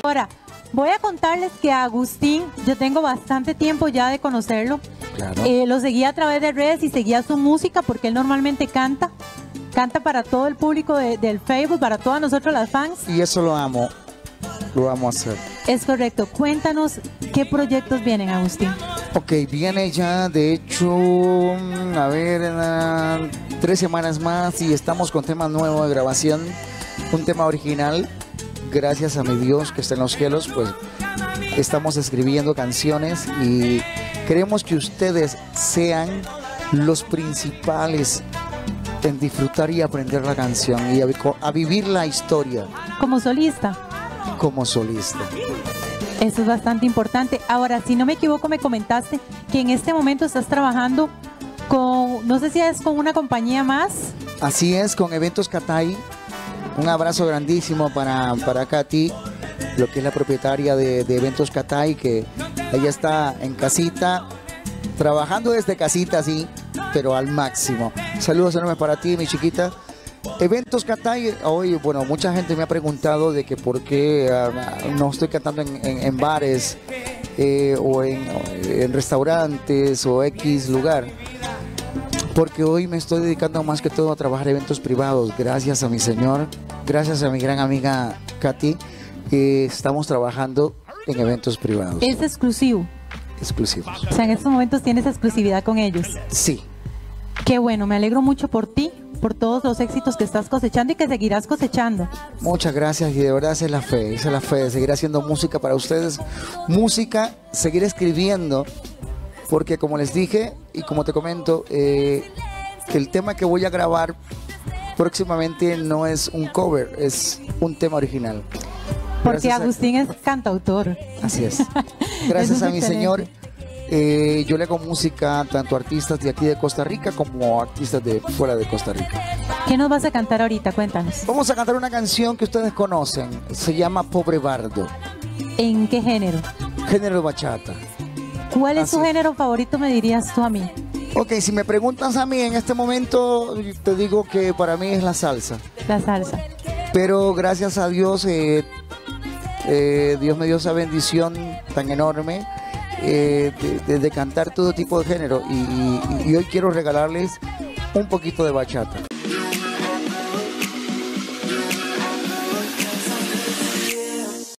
Ahora, voy a contarles que a Agustín, yo tengo bastante tiempo ya de conocerlo. Claro. Lo seguía a través de redes y seguía su música porque él normalmente canta para todo el público del Facebook, para todas nosotros las fans. Y eso lo amo hacer. Es correcto. Cuéntanos qué proyectos vienen, Agustín. Ok, viene ya, de hecho, a ver, 3 semanas más y estamos con tema nuevo de grabación, un tema original. Gracias a mi Dios que está en los cielos, pues estamos escribiendo canciones y queremos que ustedes sean los principales en disfrutar y aprender la canción y a vivir la historia. Como solista. Como solista. Eso es bastante importante. Ahora, si no me equivoco, me comentaste que en este momento estás trabajando con, no sé si es con una compañía más. Así es, con Eventos Catay. Un abrazo grandísimo para Katy, lo que es la propietaria de Eventos Catay, que ella está en casita, trabajando desde casita, sí, pero al máximo. Saludos enormes para ti, mi chiquita. Eventos Catay, hoy, bueno, mucha gente me ha preguntado de que por qué no estoy cantando en bares o en restaurantes o X lugar. Porque hoy me estoy dedicando más que todo a trabajar eventos privados, gracias a mi señor, gracias a mi gran amiga Katy, estamos trabajando en eventos privados. Es exclusivo. Exclusivos. O sea, en estos momentos tienes exclusividad con ellos. Sí. Qué bueno, me alegro mucho por ti, por todos los éxitos que estás cosechando y que seguirás cosechando. Muchas gracias y de verdad esa es la fe de seguir haciendo música para ustedes, música, seguir escribiendo. Porque como les dije y como te comento, que el tema que voy a grabar próximamente no es un cover, es un tema original. Porque Agustín es cantautor. Así es. Gracias a mi señor, yo le hago música tanto a artistas de aquí de Costa Rica como a artistas de fuera de Costa Rica. ¿Qué nos vas a cantar ahorita? Cuéntanos. Vamos a cantar una canción que ustedes conocen, se llama Pobre Bardo. ¿En qué género? Género bachata. ¿Cuál es tu género favorito, me dirías tú a mí? Ok, si me preguntas a mí en este momento, te digo que para mí es la salsa. La salsa. Pero gracias a Dios, Dios me dio esa bendición tan enorme de cantar todo tipo de género. Y hoy quiero regalarles un poquito de bachata.